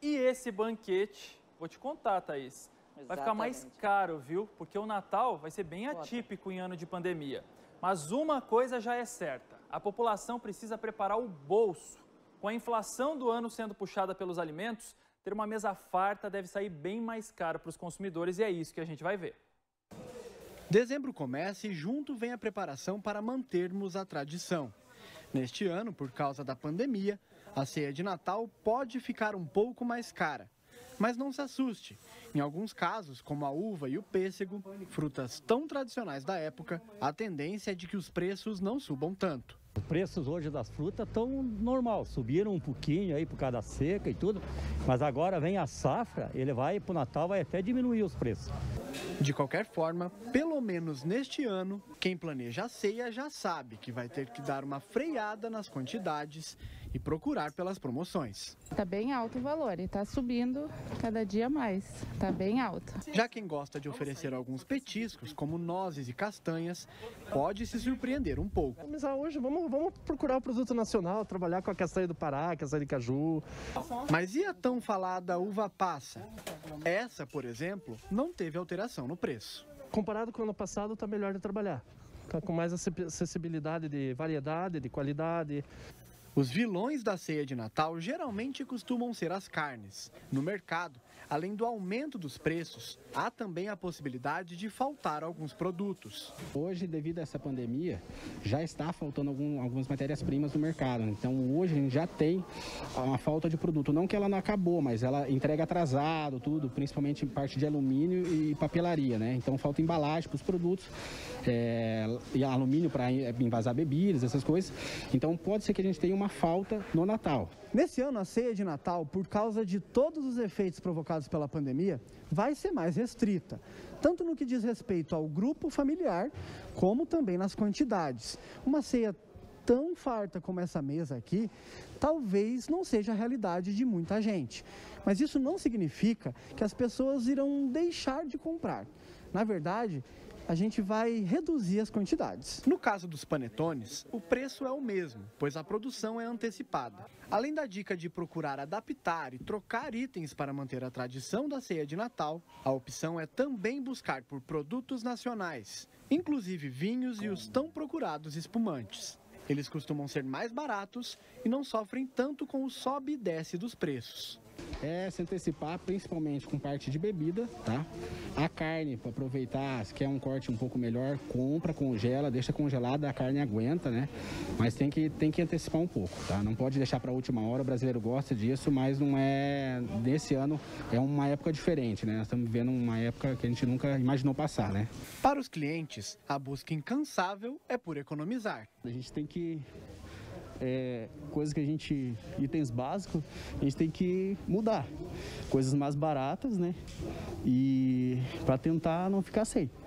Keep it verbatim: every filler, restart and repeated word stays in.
E esse banquete, vou te contar, Thaís, vai ficar mais caro, viu? Porque o Natal vai ser bem atípico em ano de pandemia. Mas uma coisa já é certa, a população precisa preparar o bolso. Com a inflação do ano sendo puxada pelos alimentos, ter uma mesa farta deve sair bem mais caro para os consumidores e é isso que a gente vai ver. Dezembro começa e junto vem a preparação para mantermos a tradição. Neste ano, por causa da pandemia, a ceia de Natal pode ficar um pouco mais cara. Mas não se assuste. Em alguns casos, como a uva e o pêssego, frutas tão tradicionais da época, a tendência é de que os preços não subam tanto. Os preços hoje das frutas estão normal, subiram um pouquinho aí por causa da seca e tudo, mas agora vem a safra, ele vai para o Natal, vai até diminuir os preços. De qualquer forma, pelo menos neste ano, quem planeja a ceia já sabe que vai ter que dar uma freada nas quantidades e procurar pelas promoções. Está bem alto o valor e está subindo cada dia mais, está bem alto. Já quem gosta de oferecer alguns petiscos, como nozes e castanhas, pode se surpreender um pouco. Mas hoje vamos, vamos procurar o produto nacional, trabalhar com a castanha do Pará, castanha de caju. Mas e a tão falada uva passa? Essa, por exemplo, não teve alteração no preço. Comparado com o ano passado, está melhor de trabalhar. Está com mais acessibilidade de variedade, de qualidade. Os vilões da ceia de Natal geralmente costumam ser as carnes. No mercado, além do aumento dos preços, há também a possibilidade de faltar alguns produtos. Hoje, devido a essa pandemia, já está faltando algum, algumas matérias-primas no mercado. Então, hoje a gente já tem uma falta de produto. Não que ela não acabou, mas ela entrega atrasado, tudo, principalmente em parte de alumínio e papelaria, né? Então, falta embalagem para os produtos, é, e alumínio para envasar bebidas, essas coisas. Então, pode ser que a gente tenha uma falta no Natal. Nesse ano, a ceia de Natal, por causa de todos os efeitos provocados pela pandemia, vai ser mais restrita, tanto no que diz respeito ao grupo familiar, como também nas quantidades. Uma ceia tão farta como essa mesa aqui, talvez não seja a realidade de muita gente. Mas isso não significa que as pessoas irão deixar de comprar. Na verdade, a gente vai reduzir as quantidades. No caso dos panetones, o preço é o mesmo, pois a produção é antecipada. Além da dica de procurar adaptar e trocar itens para manter a tradição da ceia de Natal, a opção é também buscar por produtos nacionais, inclusive vinhos e os tão procurados espumantes. Eles costumam ser mais baratos e não sofrem tanto com o sobe e desce dos preços. É se antecipar, principalmente com parte de bebida, tá? A carne, para aproveitar, se quer um corte um pouco melhor, compra, congela, deixa congelada, a carne aguenta, né? Mas tem que, tem que antecipar um pouco, tá? Não pode deixar para a última hora, o brasileiro gosta disso, mas não é... Nesse ano é uma época diferente, né? Nós estamos vivendo uma época que a gente nunca imaginou passar, né? Para os clientes, a busca incansável é por economizar. A gente tem que... É, coisas que a gente, itens básicos, a gente tem que mudar, coisas mais baratas, né, e para tentar não ficar sem.